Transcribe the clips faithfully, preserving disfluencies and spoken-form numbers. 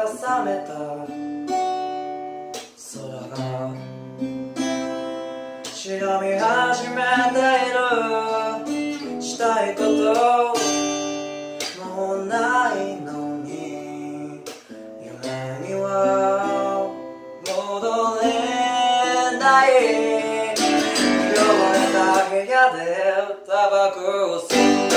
覚めた空が白み始めている。したいこともうないのに夢には戻れない。汚れた部屋でタバコを吸った。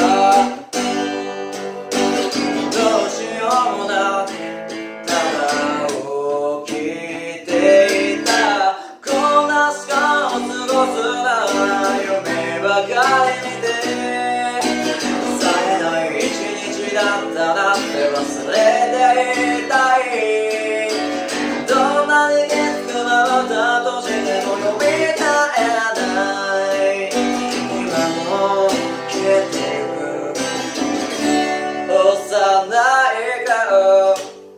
どうしようもなくただ起きていた。こんな時間を過ごすなら夢ばかり見てさえない一日だったなって忘れていたい。どんなにきつくなったとしても読み返らない。今も消えてゆく幼い顔。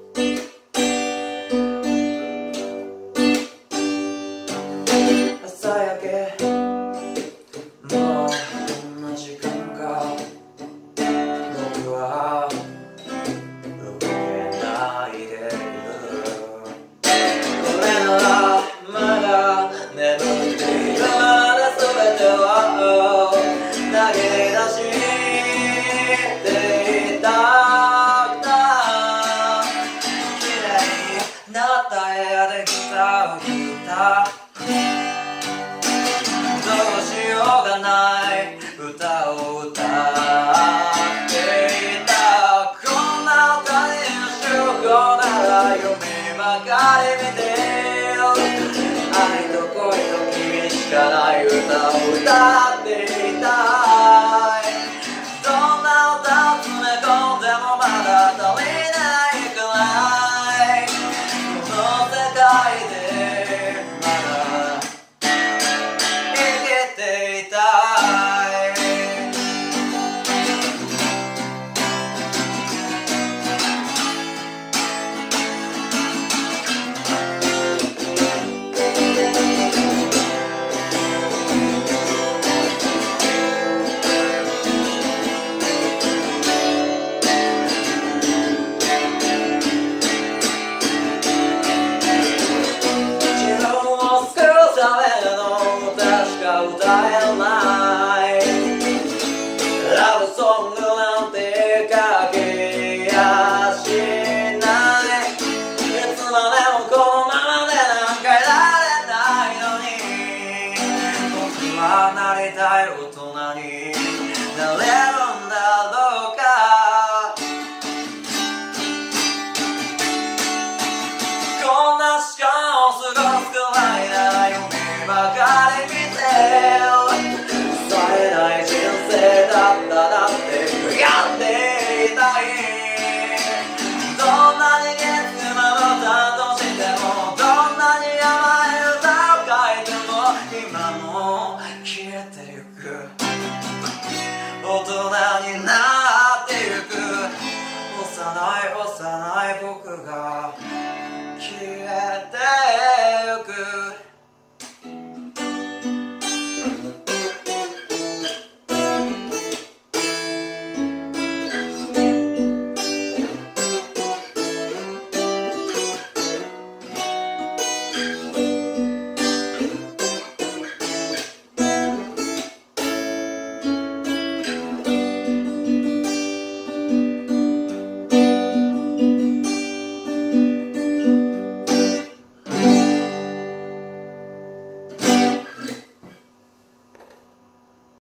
朝焼けもうこんな時間か。僕は動けないでいる。これならまだ眠っているまで全てを投げ出していたんだ。綺麗になった部屋でギターを弾いた。どうしようがない歌を歌っていた。こんな歌に集合なら夢ばかり見て愛と恋と君しかない歌を歌っていたい。どんな歌を詰め込んでもまだ足りないくらい。この世界でまだ生きていたい。歌えないラブソングなんて書けやしない。いつまでもこのままでなんかいられないのに僕はなりたい大人になれるんだろうか。こんな時間を過ごすくらいなら夢ばかり見てさえない人生だったなって悔やんでいたい。どんなにきつくなったとしてもどんなに甘い歌を書いても今も消えてゆく。大人になってゆく幼い幼い僕が